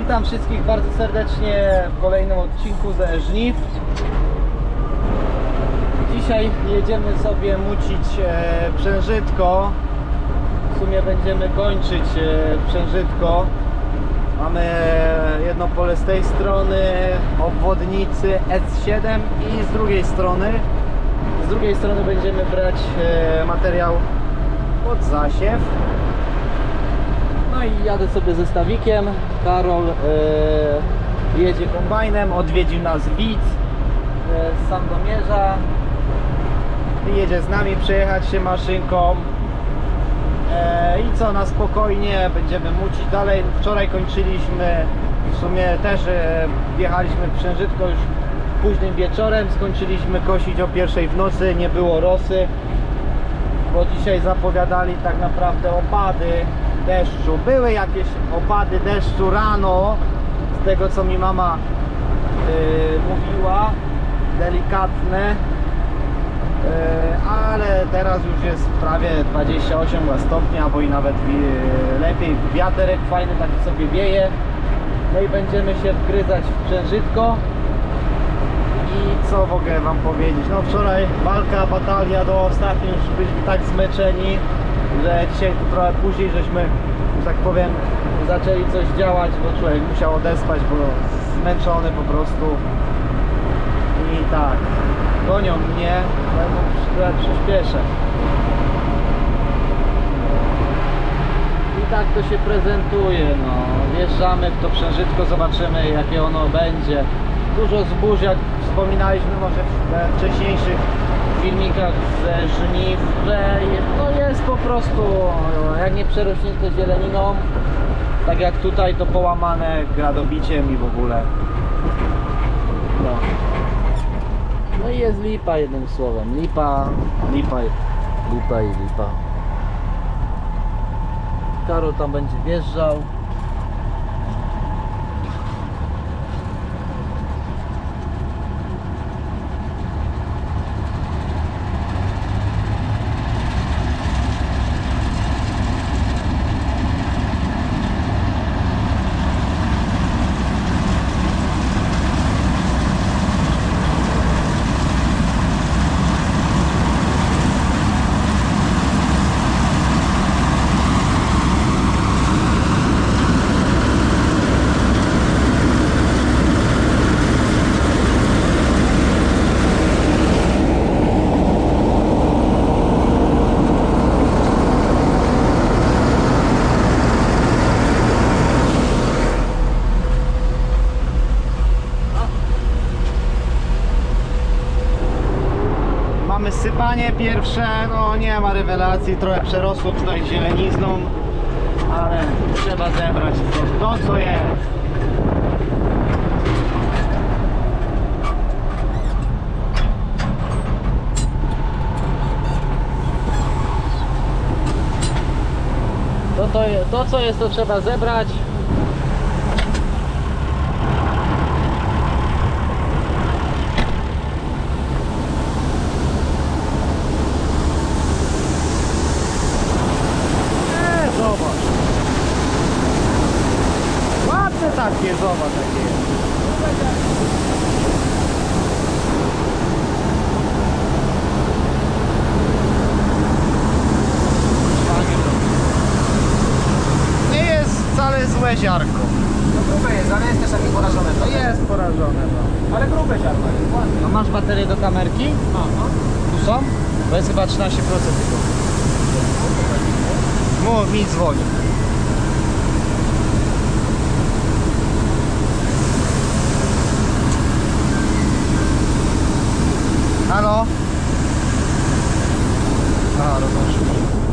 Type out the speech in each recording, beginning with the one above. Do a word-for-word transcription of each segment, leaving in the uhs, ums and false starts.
Witam wszystkich bardzo serdecznie w kolejnym odcinku ze żniw. Dzisiaj jedziemy sobie mucić e, Przężytko. W sumie będziemy kończyć e, Przężytko. Mamy jedno pole z tej strony obwodnicy S siedem i z drugiej strony z drugiej strony będziemy brać e, materiał pod zasiew. No i jadę sobie ze stawikiem. Karol e, jedzie kombajnem, odwiedził nas widz e, z Sandomierza i jedzie z nami przejechać się maszynką. E, I co, na spokojnie będziemy mucić dalej. Wczoraj kończyliśmy, w sumie też e, wjechaliśmy w Przężytko już późnym wieczorem, skończyliśmy kosić o pierwszej w nocy, nie było rosy, bo dzisiaj zapowiadali tak naprawdę opady deszczu. Były jakieś opady deszczu rano, z tego co mi mama yy, mówiła, delikatne, yy, ale teraz już jest prawie dwadzieścia osiem stopni, albo i nawet yy, lepiej. Wiaterek fajny taki sobie wieje. No i będziemy się wgryzać w Przężytko. I co mogę wam powiedzieć? No wczoraj walka, batalia do ostatniej, już byliśmy tak zmęczeni, że dzisiaj tu trochę później żeśmy, że tak powiem, zaczęli coś działać, bo człowiek musiał odespać, bo zmęczony po prostu. I tak, gonią mnie, ale przyspieszę. I tak to się prezentuje, no. Wjeżdżamy w to Przężytko, zobaczymy jakie ono będzie. Dużo zbóż, jak wspominaliśmy może w wcześniejszych filmikach ze żniw, że no jest po prostu, jak nie przerośnięte zieleniną, tak jak tutaj, to połamane gradobiciem i w ogóle. No, no i jest lipa, jednym słowem. Lipa, lipa, lipa i lipa. Karol tam będzie wjeżdżał. Sypanie pierwsze, no nie ma rewelacji, trochę przerosło tutaj zielenizną, ale trzeba zebrać to, to co jest. To, to, to co jest, to trzeba zebrać. Takie, zobacz, takie jest. Nie jest wcale złe ziarko. No grube jest, ale jest też takie porażone. To jest porażone, no. Ale grube ziarko jest ładnie. A masz baterię do kamerki? Aha. Tu są? To jest chyba trzynaście procent tylko. Mów, mi dzwoni. Halo? A, rozłączył.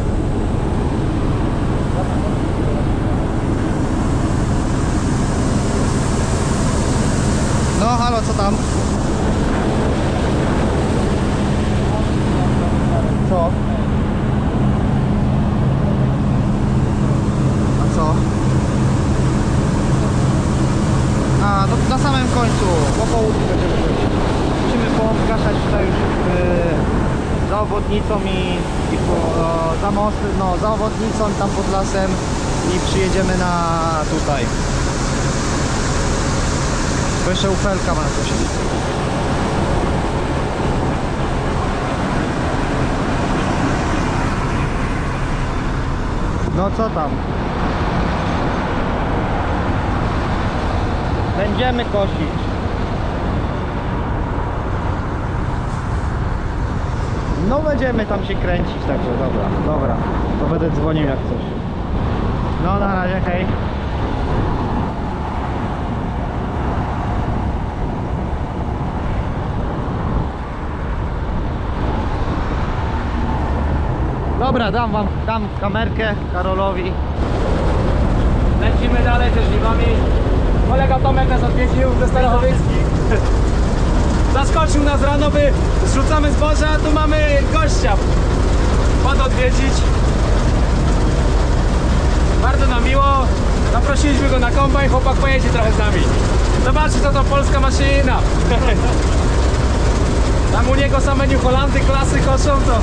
No, halo, co tam? Co? A co? A, to na samym końcu, po południu będziemy. Musimy poobgaszać tutaj już yy, za obwodnicą i, i po, e, za most, no, za obwodnicą tam pod lasem i przyjedziemy na tutaj. Bo jeszcze ufelka ma coś. No co tam? Będziemy kosić. No będziemy tam się kręcić, także dobra, dobra. To będę dzwonił jak coś. No na razie, hej. Dobra, dam wam, dam kamerkę Karolowi. Lecimy dalej ze żniwami. Kolega Tomek nas odwiedził ze Starachowickich. Zaskoczył nas rano, by zrzucamy zboże, a tu mamy gościa. Padł odwiedzić. Bardzo nam miło. Zaprosiliśmy go na kombajn, chłopak pojedzie trochę z nami. Zobaczcie, co to polska maszyna. Tam u niego same New Holandy klasy koszą, to...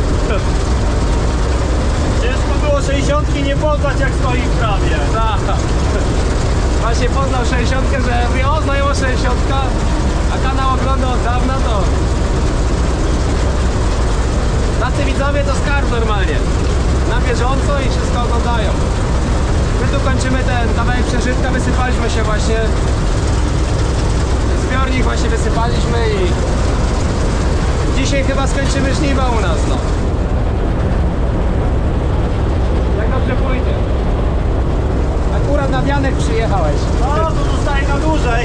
Ciężko było sześćdziesiątki nie poznać jak stoi w prawie. Tak. Właśnie poznał sześćdziesiątkę, że mówi, o znajoma sześćdziesiątka, a kanał ogląda od dawna, to... Tacy widzowie to skarb normalnie. Na bieżąco i wszystko oglądają. My tu kończymy ten kawałek przeżytka, wysypaliśmy się właśnie. Zbiornik właśnie wysypaliśmy i... Dzisiaj chyba skończymy żniwa u nas, no. Jak dobrze pójdzie. Akurat na wianek przyjechałeś. No to zostaje na dłużej.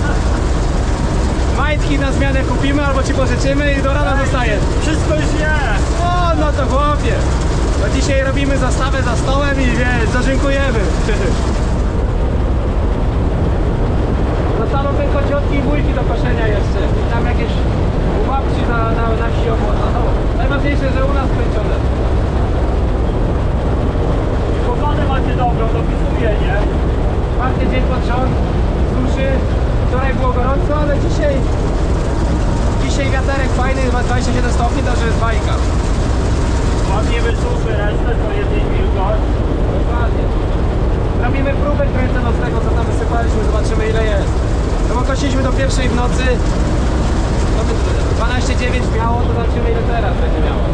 Majtki na zmianę kupimy albo ci pożyczymy i do rana zostajesz. Wszystko już nie. O, no to chłopie. To dzisiaj robimy zastawę za stołem i wiesz, zadziękujemy. Zostaną tylko ciotki i wujki do koszenia jeszcze. I tam jakieś u babci na, na, na wsi obłoża. No, najważniejsze, że u nas kręcione. Pogodę macie dobrą, dopisuję, nie? Czwarty dzień pod rząd, suszy. Wczoraj było gorąco, ale dzisiaj dzisiaj wiaterek fajny, ma dwadzieścia siedem stopni, także jest bajka. Ładnie wysuszy resztę, to jest jej wilgoć. Dokładnie. Robimy próbę kręconą z tego, co tam wysypaliśmy, zobaczymy ile jest. No bo kosiliśmy do pierwszej w nocy, to by dwanaście dziewięć miało, to zobaczymy ile teraz będzie miało.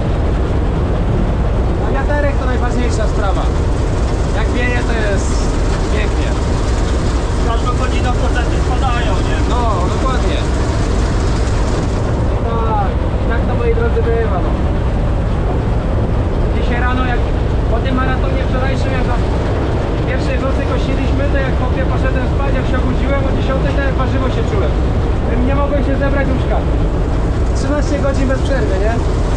A wiaterek to najważniejsza sprawa. Jak wieje, to jest pięknie. Każdą godziną procenty spadają, nie? No, dokładnie. Tak, tak to moi drodzy bywa, no. Dzisiaj rano, jak po tym maratonie wczorajszym, jak w pierwszej w nocy kosiliśmy, to jak chłopie poszedłem spać, jak się obudziłem o dziesiątej, to jak warzywo się czułem. Nie mogłem się zebrać łóżka. trzynaście godzin bez przerwy, nie?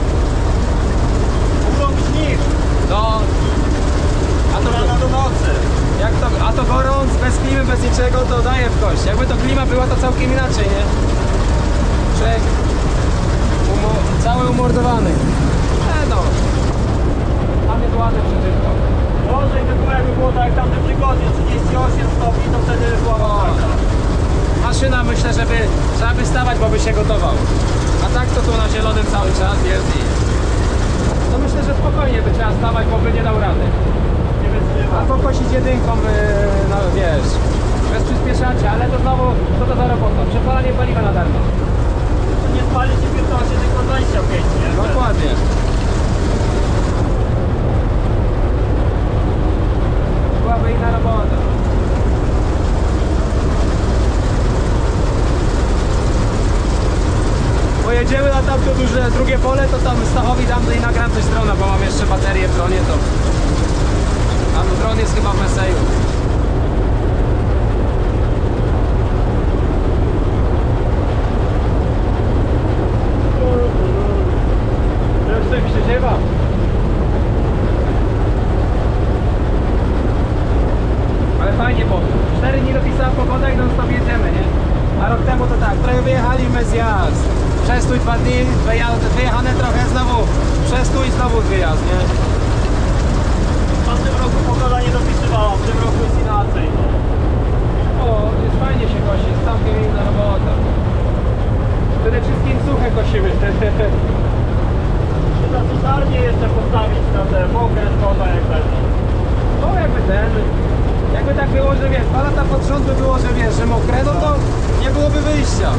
Urząd żniw. No. A to, Rana do nocy. jak to, a to gorąc, bez klimy, bez niczego, to daje w kość. Jakby to klima była, to całkiem inaczej, nie? Czek. Umo cały umordowany. E no. Tam jest ładne przeżytko. Gorzej by było jakby było tak jak tamte tygodnie, trzydzieści osiem stopni, to wtedy była masakra. Maszyna myślę, żeby trzeba wystawać, bo by się gotował. A tak to tu na zielonym cały czas jest i... No myślę, że spokojnie by trzeba stawać, bo by nie dał rady. Nie wytrzyma. A pokosić jedynką, yy, no wiesz, bez przyspieszacia, ale to znowu, co to za robota? Przepalanie paliwa na darmo. Nie spali się piętnaście, tylko dwadzieścia pięć, nie? Dokładnie. Byłaby inna robota. Pojedziemy na tamto duże drugie pole, to tam Stachowi dam i nagram coś z drona, bo mam jeszcze baterię w dronie, to... Tam dron jest chyba w Meseju. To już coś mi się dziewa. Ale fajnie poszło. cztery dni dopisała pogoda i non stop jedziemy, nie? A rok temu to tak, trochę wyjechaliśmy zjazd. Przestój dwa dni, wyjechane trochę znowu. Przestój i znowu wyjazd, nie? A w tym roku pogoda nie dopisywała, w tym roku jest inaczej. No. O, jest fajnie się kosi, jest całkiem inna robota. Przede wszystkim suche kosimy. Trzeba cesarnię jeszcze postawić na te mokre zboża jak będą. No jakby ten, jakby tak było, że wiesz, dwa lata pod rząd by było, że wiesz, że mokre, no to Nie byłoby wyjścia.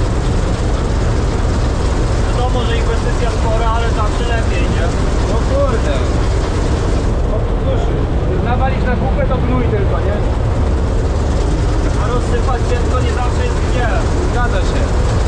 Wiadomo, że inwestycja spora, ale zawsze lepiej, nie? No kurde. No cóż, nawalić na kupę to gnój tylko, nie? A rozsypać ciężko nie zawsze jest gdzie. Zgadza się.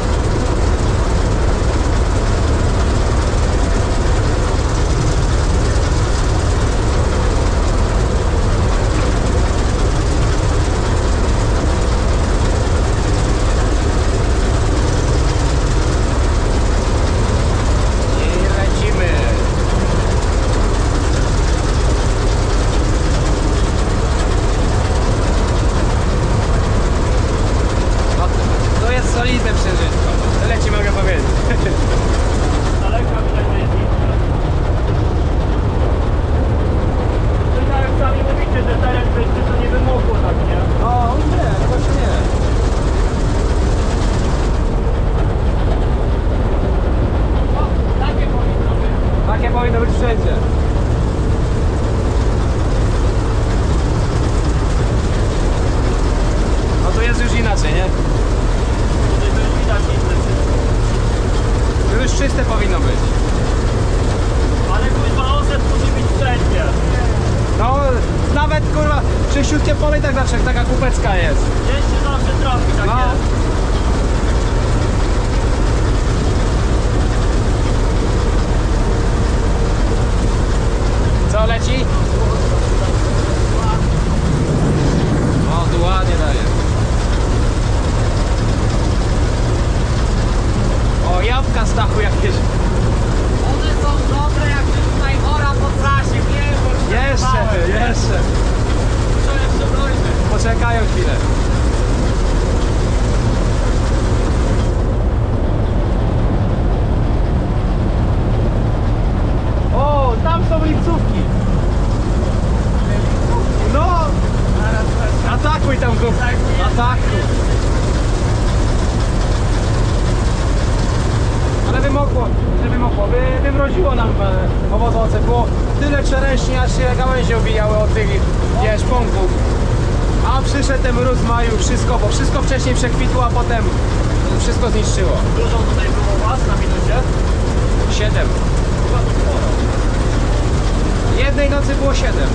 Solidne przeżytko. Tyle ci mogę powiedzieć. Daleka widać, że jest inne. No i tak jak sami mówicie, że teren wyższy to nie wymokło tak, nie? O, nie, właśnie nie. O, takie powinno być. Takie powinno być wszędzie. No to jest już inaczej, nie? Tutaj to już widać inne wszystko. To już czyste powinno być. Ale kurwa oset musi być wszędzie. No, nawet kurwa, czyściutkie pole i tak zawsze taka kupecka jest. Gdzieś się zawsze trafi, tak No. jest. Co leci? O, tu ładnie daje. O, jabłka z dachu jakieś. One są dobre, jak się tutaj ora po trasie, wiem, bo już Jeszcze, bałem. jeszcze. Co jeszcze dojdzie? Poczekają chwilę. O, tam są lipcówki. No, atakuj tam go. Atakuj. Ale wymokło, że wymokło, by, wymroziło nam e, owoce. Było tyle czereśni, aż się gałęzie obijały od tych, wiesz, pąków. A przyszedł ten mróz w maju, wszystko, bo wszystko wcześniej przekwitło, a potem wszystko zniszczyło. Dużo tutaj było was na minucie? Siedem. Chyba to sporo. Jednej nocy było siedem.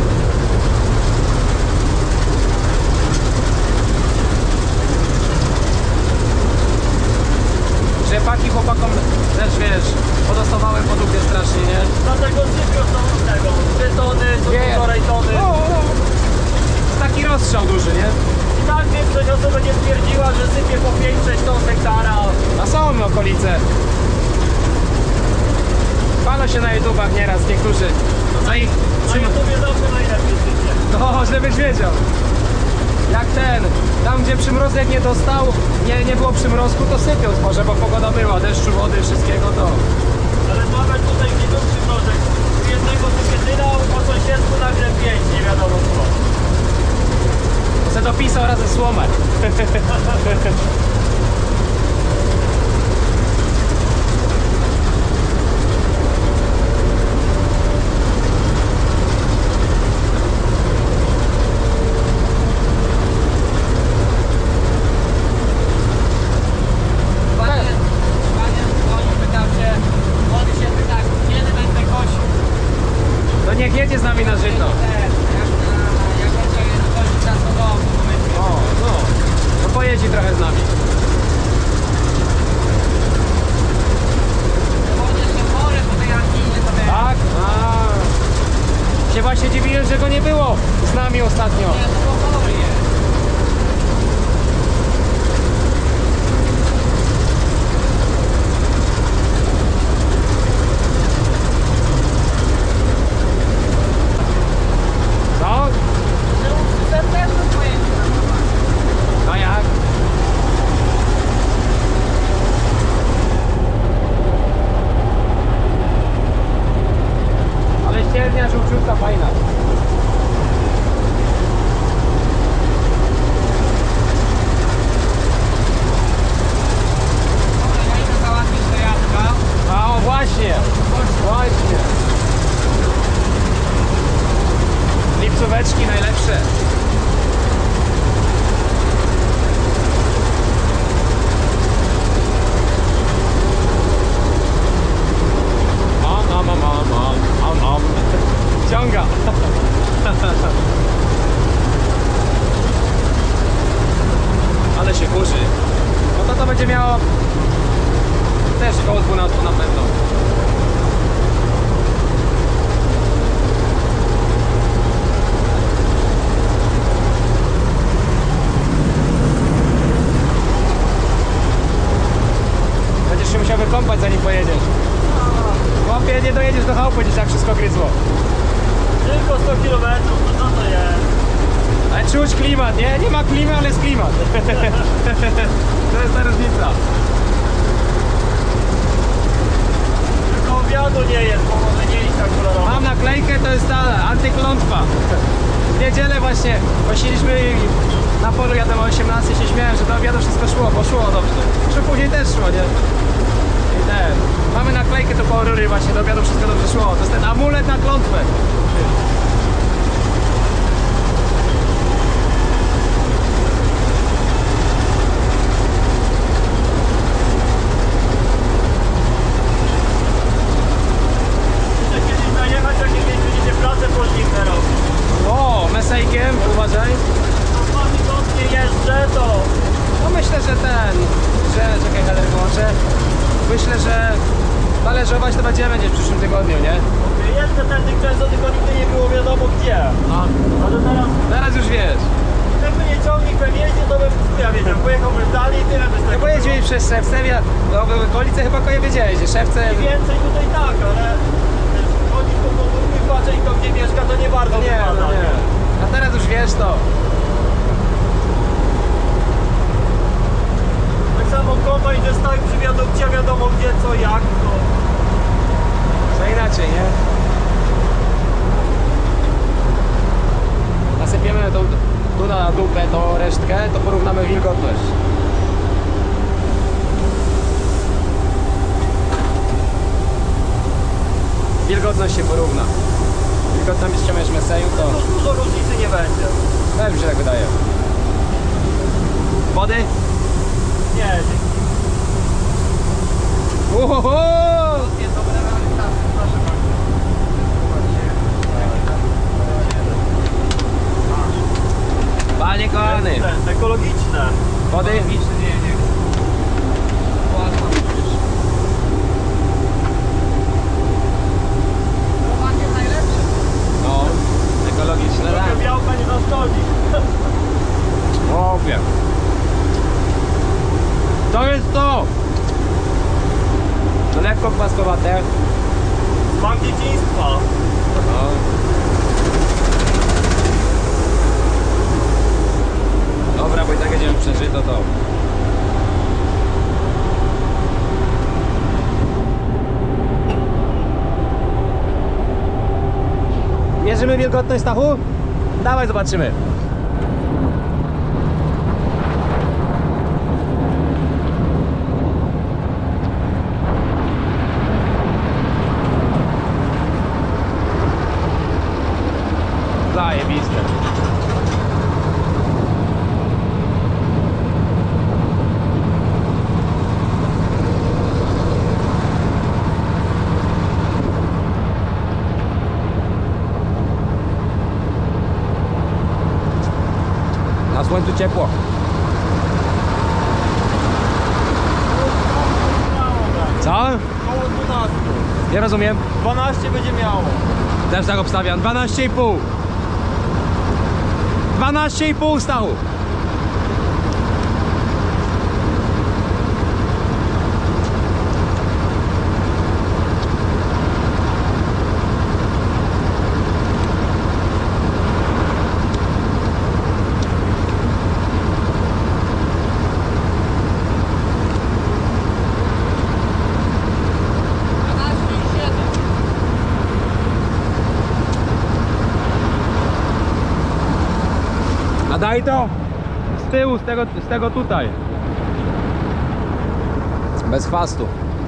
Rzepaki chłopakom też, wiesz, podostawały po dupie strasznie, nie? Dlatego sypią są tego. trzy tony, co Nie. półtorej tony. O, o. Taki rozstrzał duży, nie? I tak większość osób będzie stwierdziła, że sypie po pięć sześć ton hektara. A są okolice. Palo się na YouTubach nieraz niektórzy. Co ich Na trzyma... YouTubie zawsze najlepiej sypie. No, żebyś wiedział. Jak ten, tam gdzie przymrozek nie dostał, nie, nie było przymrozku, to sypią może, bo pogoda była, deszczu, wody, wszystkiego to. Ale nawet tutaj gdzie był przymrożek, u jednego sypie tyle, a po sąsiedztwu nagle pięć, nie wiadomo co. Se dopisał razem słomę. Panie, panie, dzwonił, pytał się, on się pyta, kiedy będę kosił. To niech jedzie z nami na żyto. Jak, na, jak będzie kosić za sobą, to my O, no. To pojedzi trochę z nami. będzie miało też około dwunastu na pewno. Będziesz się musiał wykąpać, zanim pojedziesz. Chłopie, nie dojedziesz do chałupy, gdzieś tak wszystko gryzło. Tylko sto kilometrów, to co to jest? Ale czuć klimat, nie? Nie ma klimy, ale jest klimat. To jest ta różnica. Tylko obiadu nie jest, bo może nie iść tak kolorowo. Mam naklejkę, to jest ta antyklątwa. W niedzielę właśnie posiliśmy na polu, ja tam o osiemnastej się śmiałem, że do obiadu wszystko szło, bo szło dobrze. Że później też szło, nie? I ten. Mamy naklejkę to po rury właśnie, do obiadu wszystko dobrze szło. To jest ten amulet na klątwę. Muszę kiedyś najechać, jak jakieś będziecie pracę pożniwne robić. O, mesejkiem, uważaj. To dwa tygodnie jeżdżę, to No myślę, że ten, że, czekaj, kaler wyłączę. Myślę, że talerzować to będziemy gdzieś w przyszłym tygodniu, nie? jeżdżę ten tych często, tylko nigdy nie było wiadomo gdzie. No. Ale teraz, Teraz już wiesz. jakby nie ciągnik bym jeździł, to bym, ja wiedział, pojechałbym dalej i tyle by z Jak tego pojeździłeś przez Szewce, ja, no w okolicy chyba koje wiedziałeś, że Szewce... było. Więcej tutaj tak, ale chodzić po podwórku i patrzeć kto gdzie mieszka, to nie bardzo Nie, wypada. no nie. A teraz już wiesz to. Tak samo kombajn, że stoi przy wiadukcie, wiadomo gdzie, co, jak, to... Co inaczej, nie? Nasypiemy tą, tu na dupę tą resztkę, to porównamy wilgotność. Wilgotność się porówna. Wilgotność z ściągniesz meseju, to To dużo różnicy nie będzie. też mi się tak wydaje. Wody? Nie, dzięki. Uhoho! Panie kochany, Te ekologiczne. wody? No, ekologiczne, Trochę tak. białka nie zaszkodzi. Chłopie. To jest to! To lekko kwaskowate. Smak dzieciństwa. No. Dobra, bo i tak jedziemy przeżyto to. Mierzymy wilgotność, Stachu? Dawaj, zobaczymy. Zajebiste. Na słońcu ciepło. Co? Koło dwunastu. Nie rozumiem. dwanaście będzie miało. Też tak obstawiam. dwanaście i pół. dwanaście i pół, Stachu. A daj to z tyłu, z tego, z tego tutaj. Bez chwastu.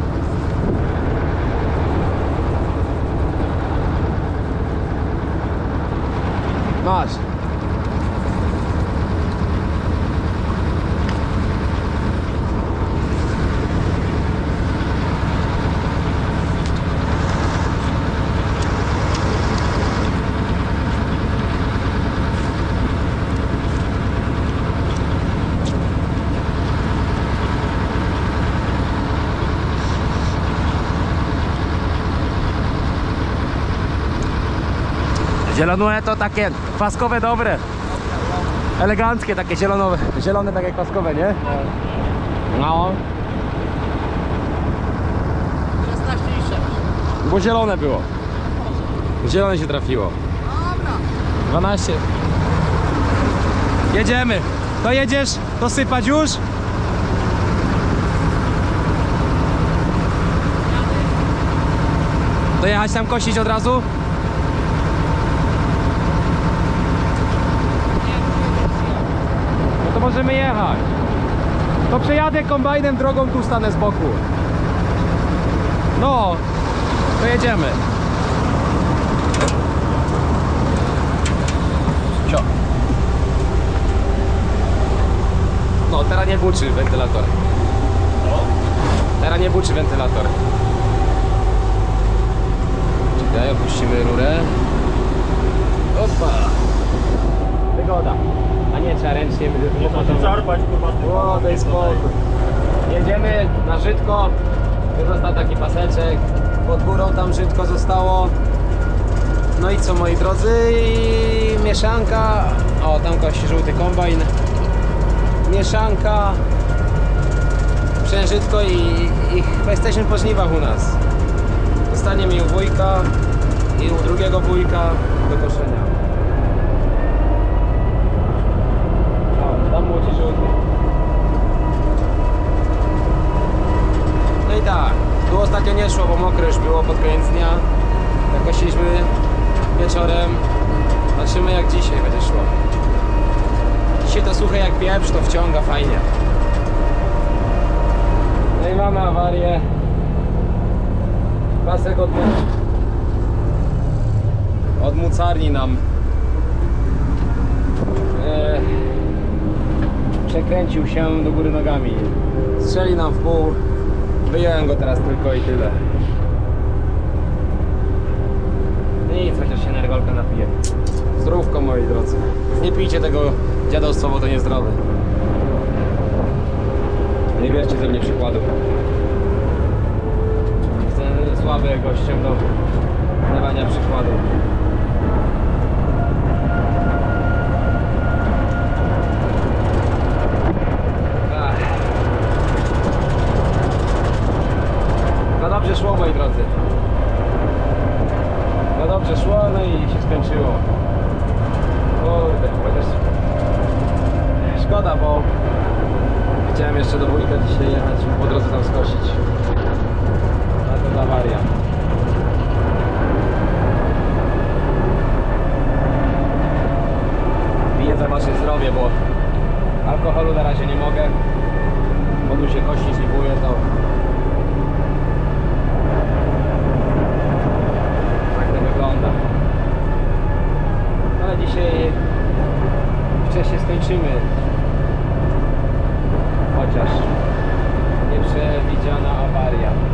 Masz. Zielone to takie kwaskowe dobre. Eleganckie, takie zielonowe. Zielone takie kwaskowe, nie? No. szesnaście i sześć. Bo zielone było. Zielone się trafiło. Dobra. dwanaście. Jedziemy. To jedziesz? To sypać już? To jechać tam kosić od razu? No to możemy jechać. To przejadę kombajnem drogą, tu stanę z boku. No, to jedziemy. Cio. No, teraz nie buczy wentylator. Teraz nie buczy wentylator. Czekaj, opuścimy rurę. Opa. Wygoda. A nie, trzeba ręcznie. Nie to się czarpać, kurwa, z tym O, daj spokój. Jedziemy na Żydko. Tu został taki paseczek. Pod górą tam Żydko zostało. No i co, moi drodzy? I mieszanka. O, tam kości żółty kombajn. Mieszanka. Przężytko i, i chyba jesteśmy po żniwach u nas. Zostanie mi u wujka i u drugiego wujka do koszenia. O, tam młodzi żółty. No i tak, tu ostatnio nie szło, bo mokro już było pod koniec dnia. Tak kosiliśmy wieczorem. Zobaczymy jak dzisiaj będzie szło. Dzisiaj to suche jak pieprz, to wciąga fajnie. No i mamy awarię. Pasek od, od mucarni nam e, przekręcił się do góry nogami. Strzeli nam w pół. Wyjąłem go teraz tylko i tyle. Nic, chociaż się energolka napije. Zdrówko, moi drodzy. Nie pijcie tego dziadostwa, bo to niezdrowe. Nie bierzcie ze mnie przykładu. Jestem słaby gościem do dawania przykładu. Ach. No dobrze szło, moi drodzy. No dobrze szło, no i się skończyło. Kurde, chociaż szkoda, bo chciałem jeszcze do wujka dzisiaj jechać, po drodze tam skosić. A to awaria. Piję za wasze zdrowie, bo alkoholu na razie nie mogę. Bo tu się kości żniwuje, to tak to wygląda. Ale dzisiaj wcześniej skończymy. Chociaż nieprzewidziana awaria.